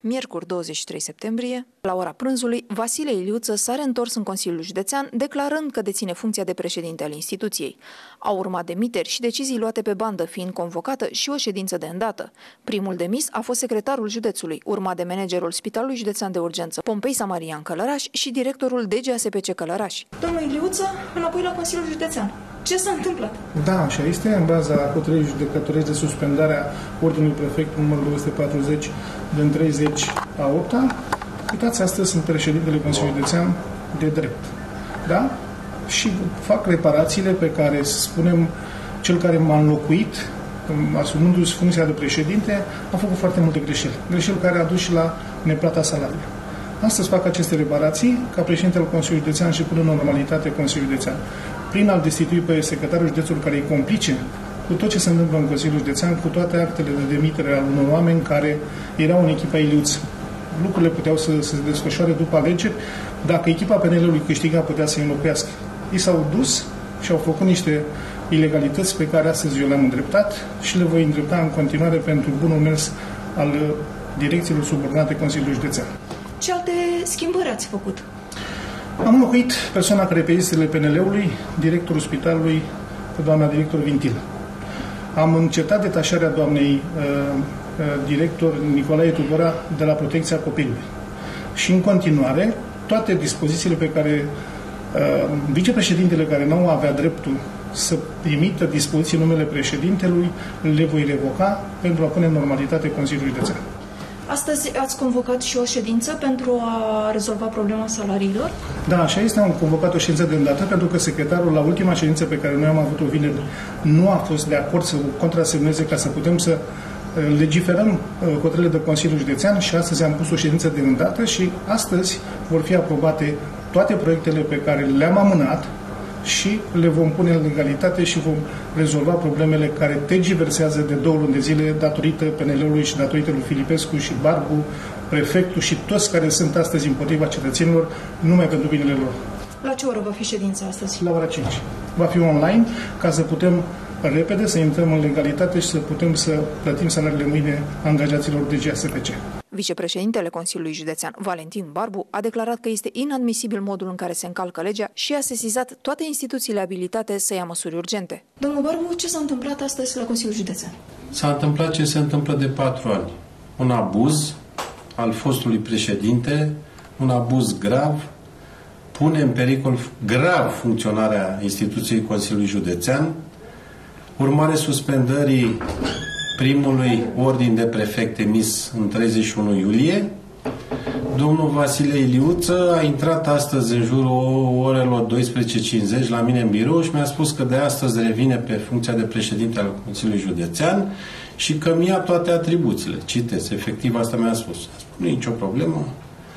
Miercuri 23 septembrie, la ora prânzului, Vasile Iliuță s-a reîntors în Consiliul Județean, declarând că deține funcția de președinte al instituției. Au urmat demiteri și decizii luate pe bandă, fiind convocată și o ședință de îndată. Primul demis a fost secretarul județului, urmat de managerul Spitalului Județean de Urgență, Pompei Samarian Călăraș, și directorul DGASPC Călăraș. Domnul Iliuță, înapoi la Consiliul Județean. Ce s-a întâmplat? Da, așa este, în baza hotărârii judecătorești de suspendare a Ordinului Prefect numărul 240 din 30 a 8-a. Uitați, astăzi sunt președintele Consiliului Județean de drept. Da? Și fac reparațiile pe care, să spunem, cel care m-a înlocuit, asumându-și funcția de președinte, a făcut foarte multe greșeli. Greșeli care a dus și la neplata salariului. Astăzi fac aceste reparații ca președintele Consiliului Județean și până în normalitate Consiliul Județean, prin a-l destitui pe secretarul județului care îi complice cu tot ce se întâmplă în Consiliul Județean, cu toate actele de demitere al unor oameni care erau în echipa Iliuță. Lucrurile puteau să se desfășoare după alegeri. Dacă echipa PNL-ului câștiga, putea să-i înlocuiască. Ei s-au dus și au făcut niște ilegalități pe care astăzi eu le-am îndreptat și le voi îndrepta în continuare pentru bunul mers al direcțiilor subordonate Consiliului Județean. Ce alte schimbări ați făcut? Am înlocuit persoana care pe listele PNL-ului, directorul spitalului, pe doamna director Vintilă. Am încetat detașarea doamnei director Nicolae Tudora de la protecția copilului. Și în continuare, toate dispozițiile pe care vicepreședintele care nu avea dreptul să emită dispoziții în numele președintelui, le voi revoca pentru a pune în normalitate Consiliul Județean. Astăzi ați convocat și o ședință pentru a rezolva problema salariilor? Da, așa este. Am convocat o ședință de îndată pentru că secretarul, la ultima ședință pe care noi am avut-o vineri, nu a fost de acord să contrasemneze ca să putem să legiferăm hotărârile de Consiliul Județean și astăzi am pus o ședință de îndată și astăzi vor fi aprobate toate proiectele pe care le-am amânat și le vom pune în legalitate și vom rezolva problemele care tergiversează de 2 luni de zile datorită PNL-ului și datorită lui Filipescu și Barbu, prefectul și toți care sunt astăzi împotriva cetățenilor, numai pentru binele lor. La ce oră va fi ședința astăzi? La ora 5. Va fi online ca să putem repede să intrăm în legalitate și să putem să plătim salariile mâine angajaților DGASPC. Vicepreședintele Consiliului Județean, Valentin Barbu, a declarat că este inadmisibil modul în care se încalcă legea și a sesizat toate instituțiile abilitate să ia măsuri urgente. Domnul Barbu, ce s-a întâmplat astăzi la Consiliul Județean? S-a întâmplat ce se întâmplă de 4 ani. Un abuz al fostului președinte, un abuz grav, pune în pericol grav funcționarea instituției Consiliului Județean, urmare suspendării primului ordin de prefect emis în 31 iulie, domnul Vasile Iliuță a intrat astăzi în jurul orelor 12:50 la mine în birou și mi-a spus că de astăzi revine pe funcția de președinte al Consiliului Județean și că mi-a toate atribuțiile. Citesc, efectiv asta mi-a spus. Nu e nicio problemă.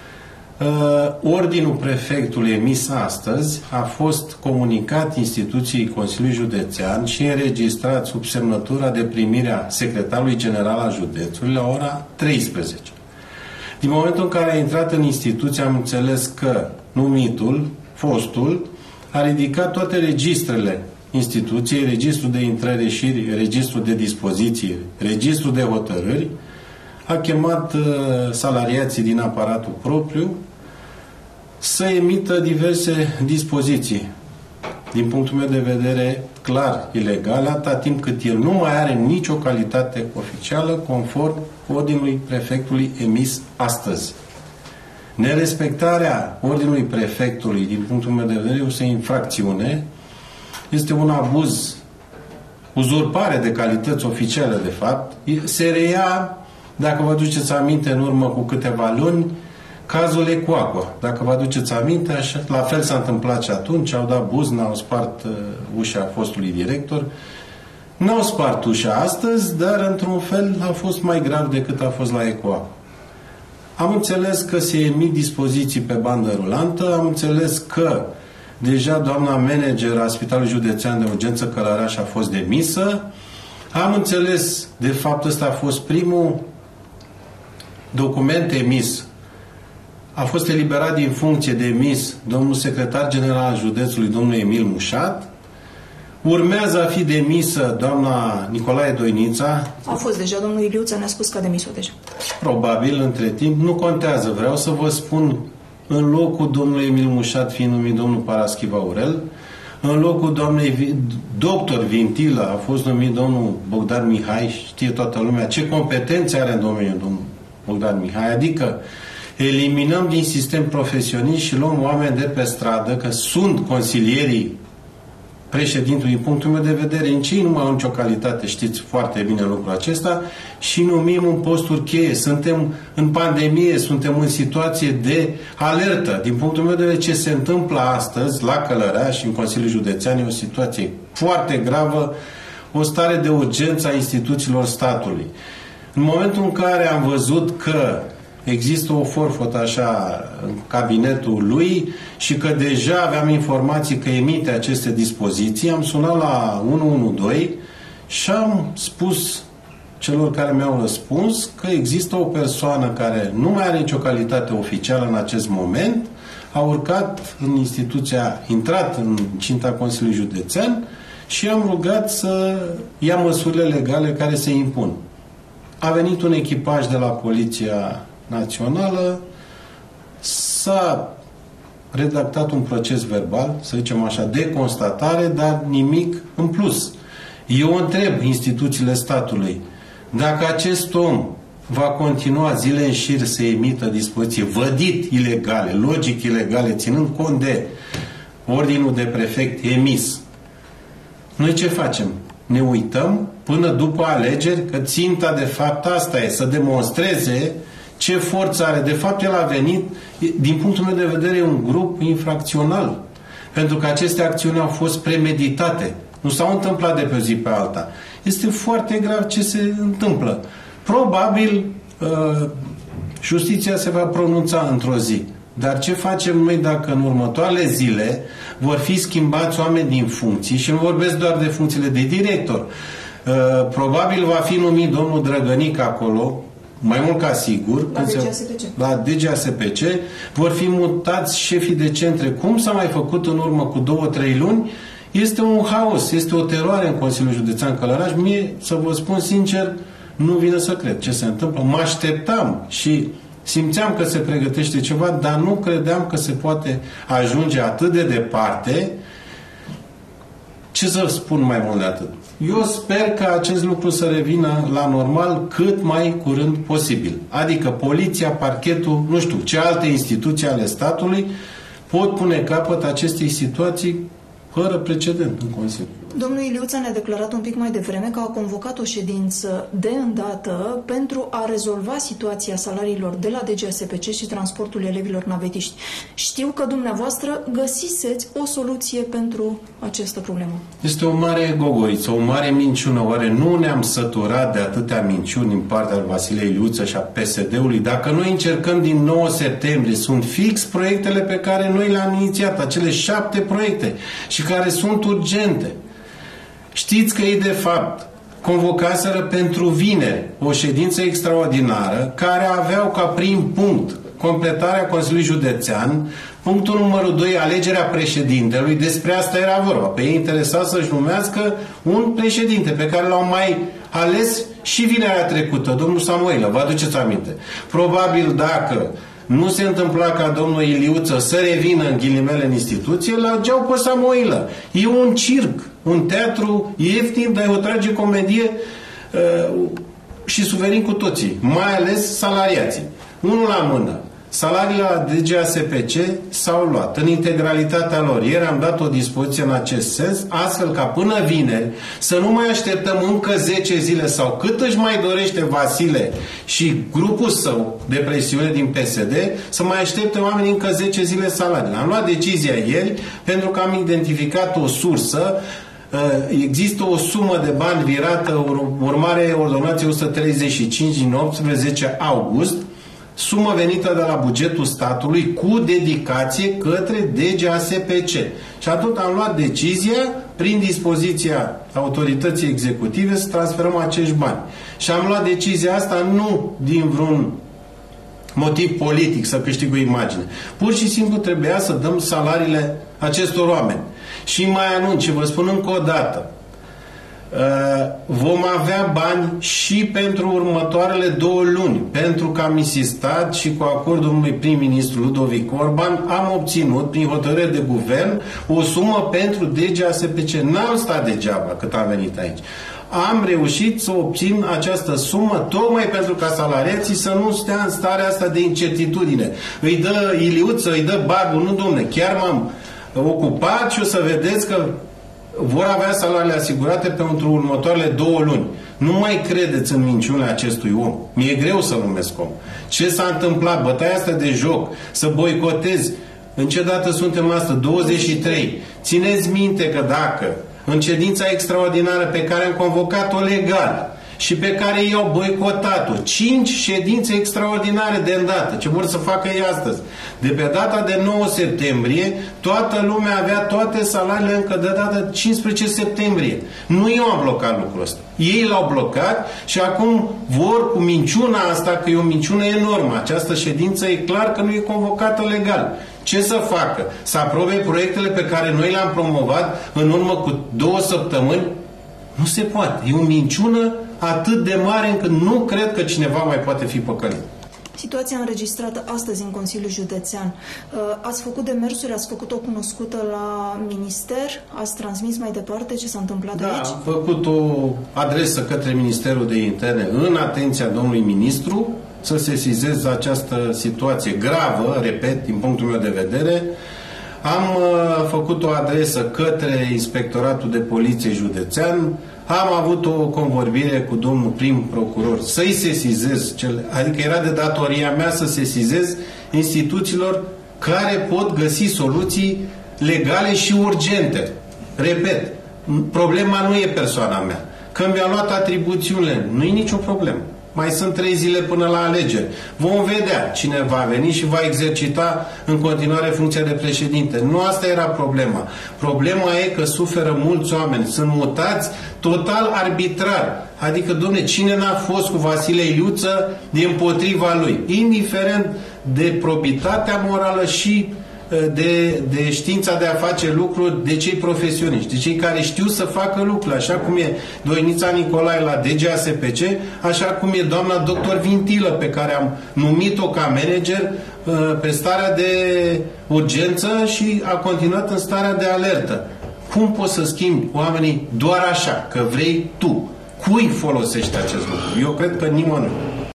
Ordinul prefectului emis astăzi a fost comunicat instituției Consiliului Județean și înregistrat sub semnătura de primire a secretarului general al județului la ora 13. Din momentul în care a intrat în instituție, am înțeles că numitul, fostul, a ridicat toate registrele instituției, registrul de intrări-ieșiri, registrul de dispoziție, registrul de hotărâri, a chemat salariații din aparatul propriu să emită diverse dispoziții, din punctul meu de vedere, clar ilegale, atâta timp cât el nu mai are nicio calitate oficială conform ordinului prefectului emis astăzi. Nerespectarea ordinului prefectului, din punctul meu de vedere, este o infracțiune, este un abuz, uzurpare de calități oficiale, de fapt. Se reia, dacă vă aduceți aminte, în urmă cu câteva luni, cazul Ecoaqua. Dacă vă aduceți aminte, așa, la fel s-a întâmplat și atunci, au dat buzna, au spart ușa fostului director. N-au spart ușa astăzi, dar într-un fel a fost mai grav decât a fost la Ecoaqua. Am înțeles că se emit dispoziții pe bandă rulantă, am înțeles că deja doamna manager a Spitalului Județean de Urgență Călăraș a fost demisă, am înțeles, de fapt ăsta a fost primul document emis. A fost eliberat din funcție de emis domnul secretar general al județului, domnul Emil Mușat. Urmează a fi demisă doamna Nicolae Doinița. A fost deja, domnul Iliuță ne-a spus că a demis-o deja. probabil, între timp, nu contează. Vreau să vă spun, în locul domnului Emil Mușat fiind numit domnul Paraschiv Aurel, în locul doamnei doctor Vintilă a fost numit domnul Bogdan Mihai, știe toată lumea ce competențe are în domeniul domnul Bogdan Mihai, adică eliminăm din sistem profesionist și luăm oameni de pe stradă, că sunt consilierii președintului, din punctul meu de vedere, în cei nu mai au nicio calitate, știți foarte bine lucrul acesta, și numim în posturi cheie. Suntem în pandemie, suntem în situație de alertă. Din punctul meu de vedere, ce se întâmplă astăzi la Călăraș și în Consiliul Județean e o situație foarte gravă, o stare de urgență a instituțiilor statului. În momentul în care am văzut că există o forfotă așa în cabinetul lui și că deja aveam informații că emite aceste dispoziții, am sunat la 112 și am spus celor care mi-au răspuns că există o persoană care nu mai are nicio calitate oficială în acest moment, a urcat în instituția, intrat în cinta Consiliului Județean și am rugat să ia măsurile legale care se impun. A venit un echipaj de la Poliția Națională, s-a redactat un proces verbal, să zicem așa, de constatare, dar nimic în plus. Eu întreb instituțiile statului, dacă acest om va continua zile în șir să emită dispoziții vădit ilegale, logic ilegale, ținând cont de ordinul de prefect emis, noi ce facem? Ne uităm până după alegeri, că ținta de fapt asta e, să demonstreze ce forță are. De fapt, el a venit, din punctul meu de vedere, un grup infracțional. Pentru că aceste acțiuni au fost premeditate. Nu s-au întâmplat de pe o zi pe alta. Este foarte grav ce se întâmplă. Probabil, justiția se va pronunța într-o zi. Dar ce facem noi dacă în următoarele zile vor fi schimbați oameni din funcții, și nu vorbesc doar de funcțiile de director, probabil va fi numit domnul Drăgănic acolo, mai mult ca sigur, la DGASPC, vor fi mutați șefii de centre, cum s-a mai făcut în urmă cu 2-3 luni. Este un haos, este o teroare în Consiliul Județean Călăraș. Mie, să vă spun sincer, nu vine să cred ce se întâmplă. Mă așteptam și simțeam că se pregătește ceva, dar nu credeam că se poate ajunge atât de departe. Ce să spun mai mult de atât? Eu sper că acest lucru să revină la normal cât mai curând posibil. Adică poliția, parchetul, nu știu, ce alte instituții ale statului pot pune capăt acestei situații fără precedent în Consiliu. Domnul Iliuță ne-a declarat un pic mai devreme că a convocat o ședință de îndată pentru a rezolva situația salariilor de la DGASPC și transportul elevilor navetiști. Știu că dumneavoastră găsiseți o soluție pentru această problemă. Este o mare gogoriță, o mare minciună. Oare nu ne-am săturat de atâtea minciuni din partea lui Vasile Iliuță și a PSD-ului? Dacă noi încercăm din 9 septembrie, sunt fix proiectele pe care noi le-am inițiat, acele 7 proiecte și care sunt urgente. Știți că ei, de fapt, convocaseră pentru vineri o ședință extraordinară care aveau ca prim punct completarea Consiliului Județean, punctul numărul 2, alegerea președintelui. Despre asta era vorba. Pe ei interesa să-și numească un președinte pe care l-au mai ales și vinerea trecută, domnul Samoilă, vă aduceți aminte. Probabil dacă nu se întâmpla ca domnul Iliuță să revină în ghilimele în instituție, l-ageau pe Samoilă. E un circ, un teatru ieftin, dar e o tragicomedie și suferim cu toții, mai ales salariații. Unul la mână. Salariile la DGASPC s-au luat în integralitatea lor. Ieri am dat o dispoziție în acest sens, astfel ca până vineri să nu mai așteptăm încă 10 zile sau cât își mai dorește Vasile și grupul său de presiune din PSD, să mai aștepte oamenii încă 10 zile salariile. Am luat decizia ieri pentru că am identificat o sursă. Există o sumă de bani virată, urmare ordonanței 135 din 18 august, sumă venită de la bugetul statului cu dedicație către DGASPC. Și atunci am luat decizia, prin dispoziția autorității executive, să transferăm acești bani. Și am luat decizia asta nu din vreun motiv politic, să câștig o imagine. Pur și simplu trebuia să dăm salariile acestor oameni. Și mai anunț, vă spun încă o dată, vom avea bani și pentru următoarele 2 luni, pentru că am insistat și cu acordul domnului prim-ministru Ludovic Orban am obținut prin hotărâre de guvern o sumă pentru DGASPC. N-am stat degeaba cât am venit aici. Am reușit să obțin această sumă tocmai pentru ca salariații să nu stea în starea asta de incertitudine. Îi dă Iliuță, îi dă Barbu, nu domne, chiar m-am ocupat și o să vedeți că vor avea salariile asigurate pentru următoarele 2 luni. Nu mai credeți în minciunile acestui om. Mi-e greu să numesc om. Ce s-a întâmplat? Bătaia asta de joc, să boicotezi. În ce dată suntem astăzi? 23. Țineți minte că dacă în ședința extraordinară pe care am convocat-o legal și pe care ei au boicotat-o, 5 ședințe extraordinare de îndată, ce vor să facă ei astăzi. De pe data de 9 septembrie, toată lumea avea toate salariile încă de data 15 septembrie. Nu eu am blocat lucrul ăsta. Ei l-au blocat și acum vor cu minciuna asta, că e o minciună enormă. Această ședință e clar că nu e convocată legal. Ce să facă? Să aprobe proiectele pe care noi le-am promovat în urmă cu 2 săptămâni? Nu se poate. E o minciună atât de mare încât nu cred că cineva mai poate fi păcălit. Situația înregistrată astăzi în Consiliul Județean. Ați făcut demersuri, ați făcut-o cunoscută la minister? Ați transmis mai departe ce s-a întâmplat aici? Da, am făcut o adresă către Ministerul de Interne în atenția domnului ministru să sesizeze această situație gravă, repet, din punctul meu de vedere. Am făcut o adresă către Inspectoratul de Poliție Județean, am avut o convorbire cu domnul prim procuror să-i sesizez, adică era de datoria mea să sesizez instituțiilor care pot găsi soluții legale și urgente. Repet, problema nu e persoana mea. Că mi-a luat atribuțiunile, nu e nicio problemă. Mai sunt 3 zile până la alegeri. Vom vedea cine va veni și va exercita în continuare funcția de președinte. Nu asta era problema. Problema e că suferă mulți oameni. Sunt mutați total arbitrar. Adică, dom'le, cine n-a fost cu Vasile Iliuță de împotriva lui? Indiferent de probitatea morală și de știința de a face lucruri de cei profesioniști, de cei care știu să facă lucruri, așa cum e Doinița Nicolae la DGASPC, așa cum e doamna doctor Vintilă, pe care am numit-o ca manager pe starea de urgență și a continuat în starea de alertă. Cum poți să schimbi oamenii doar așa, că vrei tu? Cui folosește acest lucru? Eu cred că nimănui.